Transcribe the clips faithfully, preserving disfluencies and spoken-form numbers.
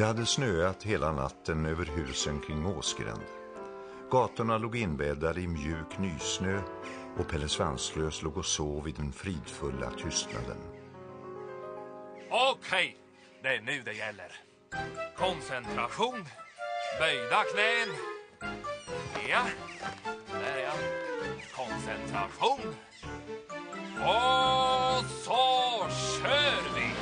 Det hade snöat hela natten över husen kring Åsgränd. Gatorna låg inbäddade i mjuk nysnö och Pelle Svanslös låg och sov i den fridfulla tystnaden. Okej, det är nu det gäller. Koncentration, böjda knän. Ja, där är jag. Koncentration. Och så kör vi.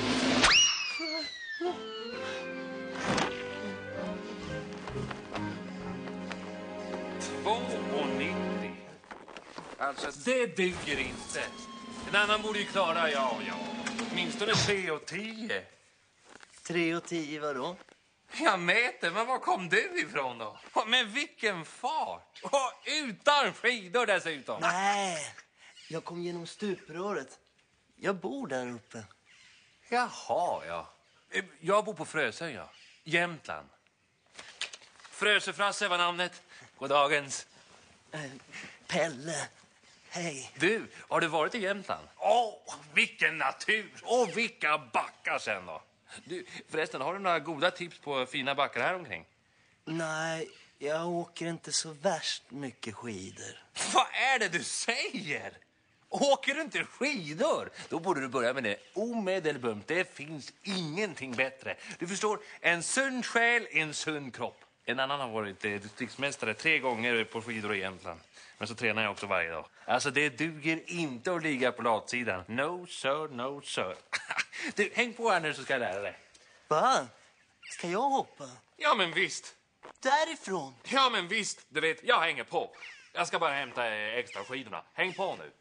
två nittio. Alltså, det duger inte. En annan borde ju klara, ja, ja. Åtminstone tre och tio. tre och tio vadå? Jag mäter, men var kom du ifrån då? Men vilken fart! Och utan skidor dessutom. Nej, jag kom genom stupröret. Jag bor där uppe. Jaha, ja. Jag bor på Frösön, ja. Jämtland. Frösöfrasse var namnet. Goddagens. Eh, Pelle, hej. Du, har du varit i Jämtland? Åh, vilken natur! Och vilka backar sen då? Du, förresten, har du några goda tips på fina backar här omkring? Nej, jag åker inte så värst mycket skidor. Vad är det du säger? Åker du inte skidor? Då borde du börja med det omedelbart. Det finns ingenting bättre. Du förstår, en sund själ, en sund kropp. En annan har varit distriktsmästare tre gånger på skidor i Jämtland. Men så tränar jag också varje dag. Alltså det duger inte att ligga på latsidan. No sir, no sir. Du, häng på här nu så ska jag lära dig. Va? Ska jag hoppa? Ja men visst. Därifrån? Ja men visst, du vet, jag hänger på. Jag ska bara hämta extra skidorna. Häng på nu.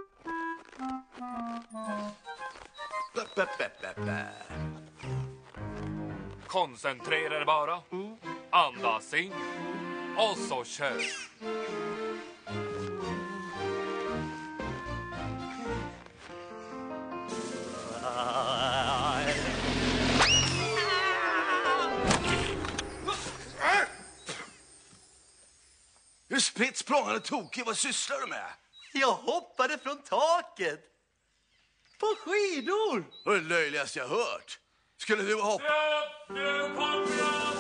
Koncentrera dig bara. Andas in. Och så kör. Hur spritt språngande tokig, vad sysslar du med? Jag hoppade från taket. På skidor. Det är det löjligaste jag hört. Skulle du hoppa... Ja, nu kommer jag.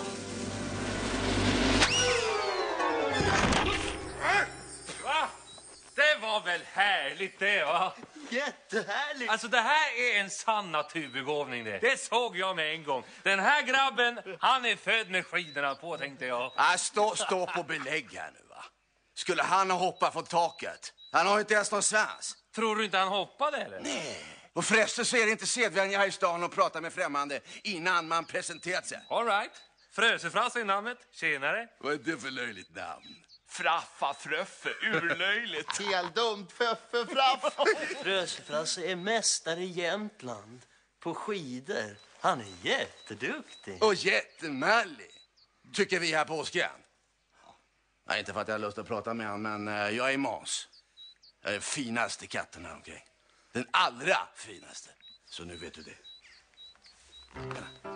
Va? Det var väl härligt det, va? Jättehärligt. Alltså det här är en sann naturbegåvning det. Det såg jag med en gång. Den här grabben, han är född med skidorna på, tänkte jag. Äh, stå, stå på belägg här nu, va? Skulle han ha hoppat från taket? Han har inte ens någon svans. Tror du inte han hoppade, eller? Nej. Och förresten så är det inte sedvänja här i stan att prata med främmande innan man presenterat sig. All right. Frösefrasse är namnet. Tjenare. Vad är det för löjligt namn? Fraffa Fröffe, urlöjligt. Helt dumt, Föffe, Fraffa. Frösefrasse är mästare i Jämtland. På skidor. Han är jätteduktig. Och jättemallig, tycker vi här på Åsgränd. Nej, inte för att jag har lust att prata med honom, men uh, jag är Måns. Jag är den finaste katten här omkring. Den allra finaste. Så nu vet du det. Ja.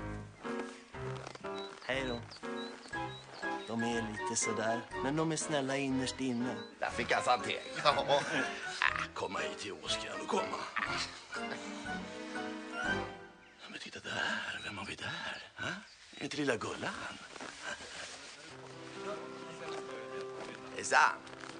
Hej då. De är lite sådär, men de är snälla innerst inne. Där fick jag santering. Ja. Äh, komma hit till Åsgränd och komma. Ja, men titta där, vem har vi där? Ha? Är inte lilla Gullan? Hejsan.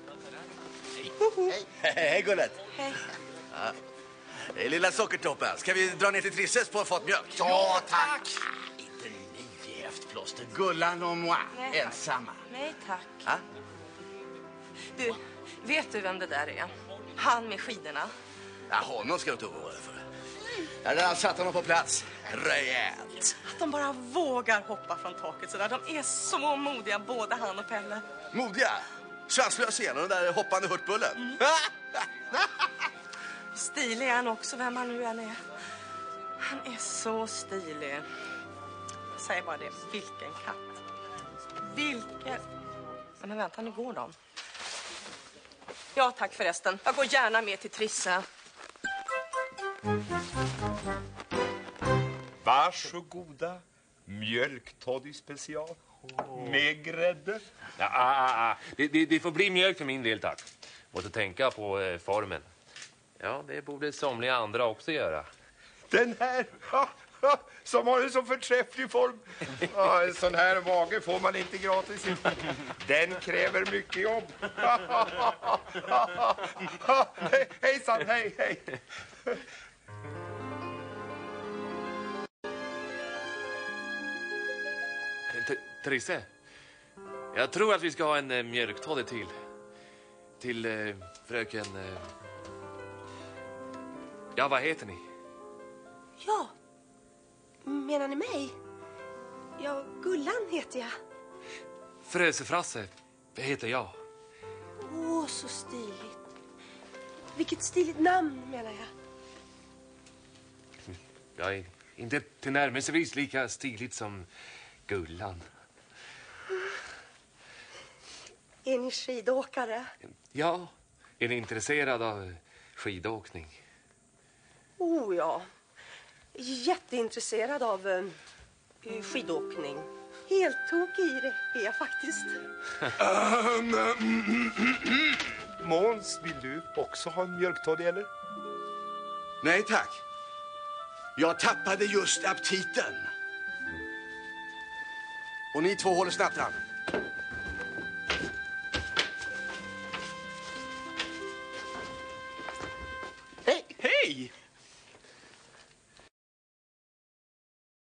Hej. Hej Gullet. Hej. Ja. Det är lilla Sockertoppen. Ska vi dra ner till Trisses på en fat mjölk? Ja, tack. Ah, inte ni häftplåster. Gullan och moi. Nej, ensamma. Nej, tack. Ha? Du, vet du vem det där är? Han med skidorna. Ja, honom ska du inte oroa dig för. Jag har redan satt honom på plats. Rejält. Att de bara vågar hoppa från taket sådär. De är så modiga, både han och Pelle. Modiga. Chanslös igen, den där hoppande hurtbullen. Mm. Stilig är han också, vem han nu än är. Han är så stilig. Jag säger bara det, vilken katt. Vilken... Men vänta, nu går de. Ja, tack förresten. Jag går gärna med till Trisse. Varsågoda. Mjölktoddy special. Med grädde. Ja, ah, ah. Det, det, det får bli mjölk för min del, tack. Måste tänka på eh, formen. Ja, det borde somliga andra också göra. Den här, ja, Som har en så förträfflig form. Ja, en sån här mage får man inte gratis. Den kräver mycket jobb. Hej, hejsan, hej, hej. Trisse, jag tror att vi ska ha en eh, mjölktoddy till. Till eh, fröken... Eh... Ja, vad heter ni? Ja, menar ni mig? Ja, Gullan heter jag. Frösefrasse heter jag. Åh, så stiligt. Vilket stiligt namn, menar jag. Jag är inte tillnärmelsevis lika stiligt som Gullan. Är ni skidåkare? Ja, är ni intresserad av skidåkning? Oh ja, jätteintresserad av uh, skidåkning. Helt tokig i det är jag faktiskt. Måns, vill du också ha en mjölktoddy eller? Nej tack. Jag tappade just aptiten. Och ni två håller snabbt an.